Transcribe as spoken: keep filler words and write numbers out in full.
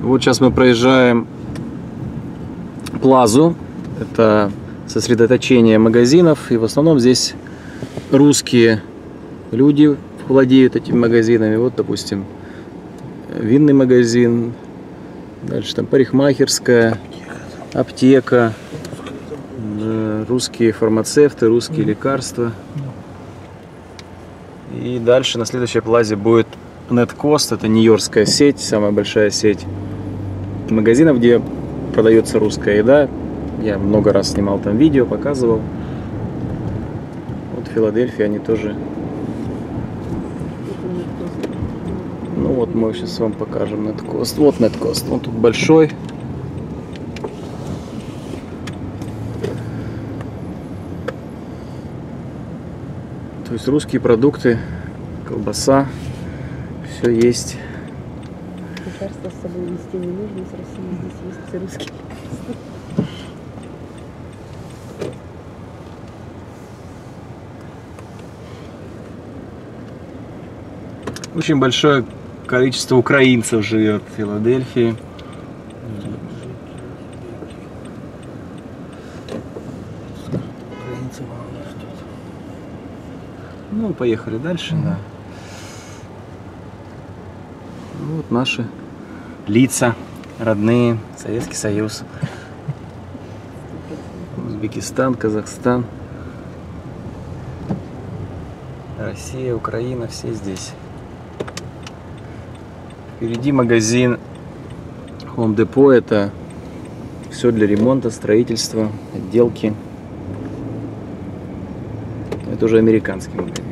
Вот сейчас мы проезжаем Плазу. Это сосредоточение магазинов. И в основном здесь русские люди владеют этими магазинами. Вот, допустим, винный магазин. Дальше там парикмахерская, аптека. Русские фармацевты, русские лекарства. И дальше на следующей Плазе будет Неткост. Это нью-йоркская сеть, самая большая сеть магазинов, где продается русская еда. Я много раз снимал там видео, показывал. Вот в Филадельфии они тоже. Ну вот мы сейчас вам покажем Неткост. Вот Неткост, он тут большой. То есть русские продукты, колбаса, все есть. Лекарства с собой везти не нужно, с России здесь есть все русские лекарства. Очень большое количество украинцев живет в Филадельфии. Ну, поехали дальше, да. Вот наши лица, родные, Советский Союз, Узбекистан, Казахстан, Россия, Украина, все здесь. Впереди магазин Home Depot, это все для ремонта, строительства, отделки. Это уже американский магазин.